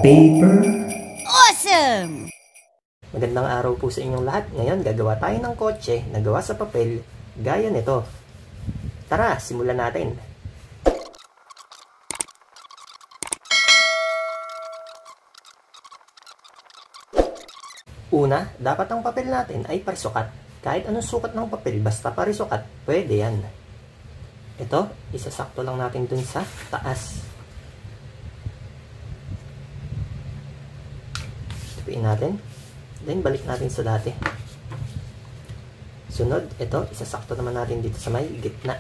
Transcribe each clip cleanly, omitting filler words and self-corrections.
paper. Awesome! Magandang araw po sa inyong lahat. Ngayon, gagawa tayo ng kotse na gawa sa papel gaya nito. Tara, simulan natin. Una, dapat ang papel natin ay parisukat. Kahit anong sukat ng papel, basta parisukat, pwede yan. Ito, isasakto lang natin dun sa taas. Tupiin natin. Then, balik natin sa dati. Sunod, ito, isasakto naman natin dito sa may gitna.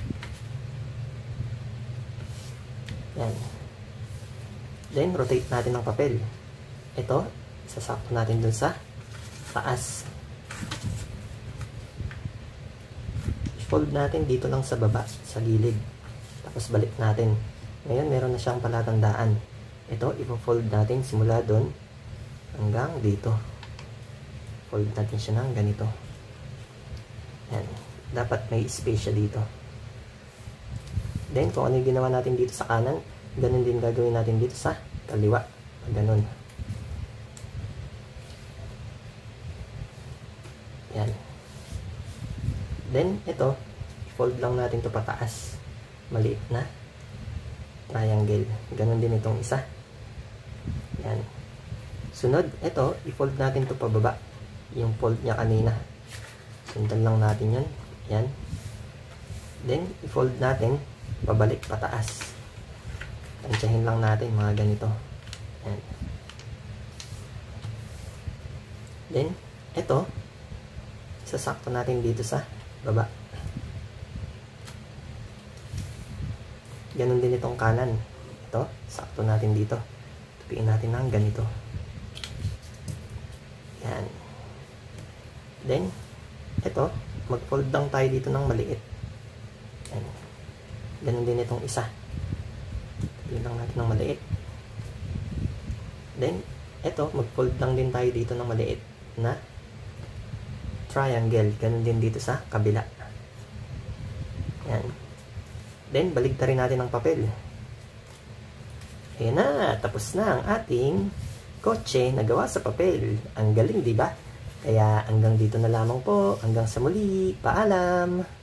Yan. Then, rotate natin ang papel. Ito, isasakto natin dun sa taas. Fold natin dito lang sa baba, sa gilid. Tapos, balik natin. Ngayon, meron na siyang palatandaan. Ito, ipo-fold natin simula dun hanggang dito. Fold natin siya ng ganito. Yan. Dapat may space siya dito. Then, kung ano yung ginawa natin dito sa kanan, ganun din gagawin natin dito sa kaliwa. Ganun. Yan. Then, ito, fold lang natin ito pataas. Maliit na triangle. Ganun din itong isa. Yan. Sunod, ito, i-fold natin ito pababa. Yung fold niya kanina. Sundan lang natin yun. Yan. Then, i-fold natin pabalik pataas. Tansyahin lang natin mga ganito. Yan. Then, ito, sasakto natin dito sa baba. Ganon din itong kanan. Ito, sakto natin dito. Tupiin natin ng ganito. Yan. Then, ito, mag-fold lang tayo dito ng maliit. Yan. Ganon din itong isa. Tupiin lang natin ng maliit. Then, ito, mag-fold lang din tayo dito ng maliit na triangle. Ganun din dito sa kabila. Yan. Then, baligtarin natin ang papel. Ayan na. Tapos na ang ating kotse na gawa sa papel. Ang galing, di ba? Kaya hanggang dito na lamang po. Hanggang sa muli. Paalam!